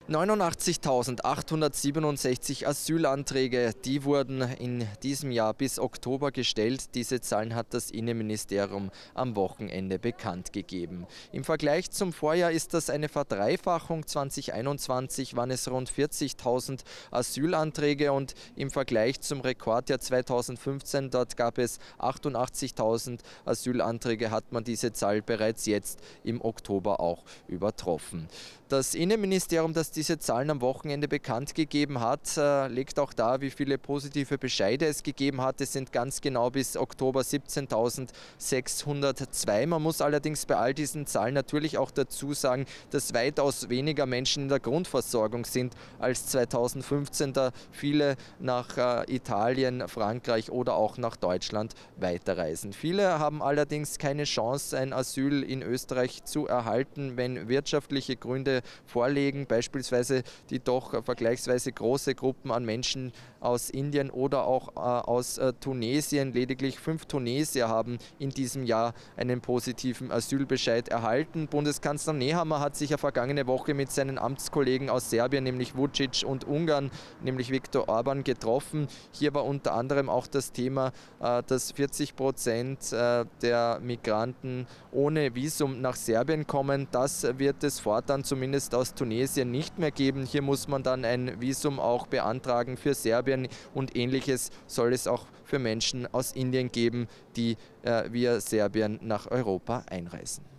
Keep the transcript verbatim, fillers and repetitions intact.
neunundachtzigtausendachthundertsiebenundsechzig Asylanträge, die wurden in diesem Jahr bis Oktober gestellt. Diese Zahlen hat das Innenministerium am Wochenende bekannt gegeben. Im Vergleich zum Vorjahr ist das eine Verdreifachung. zweitausendeinundzwanzig waren es rund vierzigtausend Asylanträge und im Vergleich zum Rekordjahr zweitausendfünfzehn, dort gab es achtundachtzigtausend Asylanträge, hat man diese Zahl bereits jetzt im Oktober auch übertroffen. Das Innenministerium, das diese Zahlen am Wochenende bekannt gegeben hat, äh, legt auch dar, wie viele positive Bescheide es gegeben hat. Es sind ganz genau bis Oktober siebzehntausendsechshundertzwei. Man muss allerdings bei all diesen Zahlen natürlich auch dazu sagen, dass weitaus weniger Menschen in der Grundversorgung sind als zweitausendfünfzehn, da viele nach äh, Italien, Frankreich oder auch nach Deutschland weiterreisen. Viele haben allerdings keine Chance, ein Asyl in Österreich zu erhalten, wenn wirtschaftliche Gründe vorlegen, beispielsweise die doch vergleichsweise große Gruppen an Menschen aus Indien oder auch äh, aus äh, Tunesien. Lediglich fünf Tunesier haben in diesem Jahr einen positiven Asylbescheid erhalten. Bundeskanzler Nehammer hat sich ja vergangene Woche mit seinen Amtskollegen aus Serbien, nämlich Vučić, und Ungarn, nämlich Viktor Orban, getroffen. Hier war unter anderem auch das Thema, äh, dass vierzig Prozent äh, der Migranten ohne Visum nach Serbien kommen. Das wird es fortan zumindest aus Tunesien nicht mehr geben. Hier muss man dann ein Visum auch beantragen für Serbien und Ähnliches soll es auch für Menschen aus Indien geben, die äh, via Serbien nach Europa einreisen.